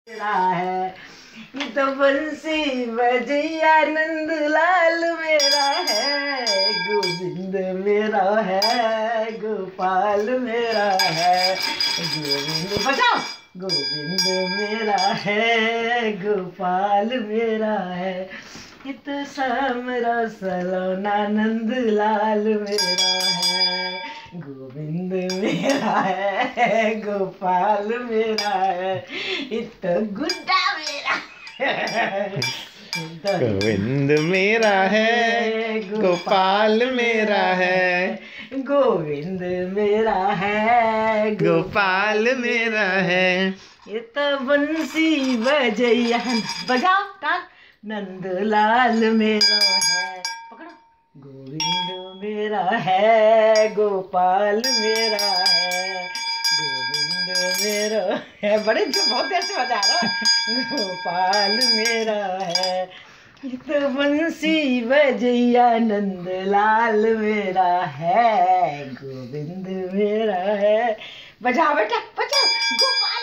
मेरा है, ये तो बंसी बजैया नंद लाल मेरा है, गोविंद मेरा है, गोपाल मेरा है, गोविंद बजाओ। गोविंद मेरा है, गोपाल मेरा है, ये तो सामरा सलोना नंद लाल मेरा है, गोविंद मेरा है, गोपाल मेरा है, ये तो गुड्डा मेरा है। गोविंद मेरा है, गोपाल मेरा है, गोविंद मेरा है, गोपाल मेरा है, ये तो बंसी बजैया बजाओ ताल नंदलाल मेरा है, पकड़ो। गोविंद मेरा है, गोपाल मेरा है, गोविंद मेरा है, बड़े जो बहुत देर से बजा रहा हूँ। गोपाल मेरा है, ये तो बंसी बजैया नंदलाल मेरा है, गोविंद मेरा है। बजाओ बेटा बजाओ, गोपाल